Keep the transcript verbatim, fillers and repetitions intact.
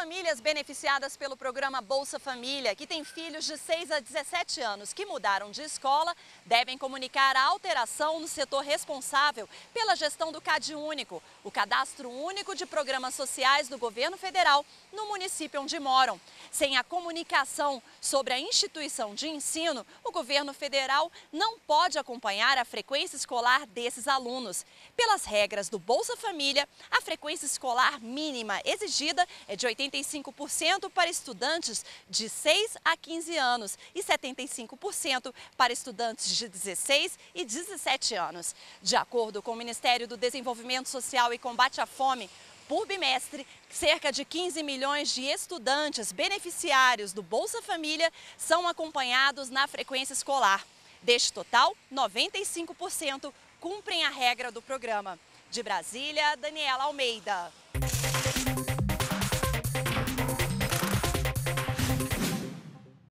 famílias beneficiadas pelo programa Bolsa Família, que têm filhos de seis a dezessete anos que mudaram de escola, devem comunicar a alteração no setor responsável pela gestão do CAD Único, o Cadastro Único de Programas Sociais do Governo Federal, no município onde moram. Sem a comunicação sobre a instituição de ensino, o governo federal não pode acompanhar a frequência escolar desses alunos. Pelas regras do Bolsa Família, a frequência escolar mínima exigida é de oitenta e cinco por cento para estudantes de seis a quinze anos e setenta e cinco por cento para estudantes de dezesseis e dezessete anos. De acordo com o Ministério do Desenvolvimento Social e Combate à Fome, por bimestre, cerca de quinze milhões de estudantes beneficiários do Bolsa Família são acompanhados na frequência escolar. Deste total, noventa e cinco por cento cumprem a regra do programa. De Brasília, Daniela Almeida.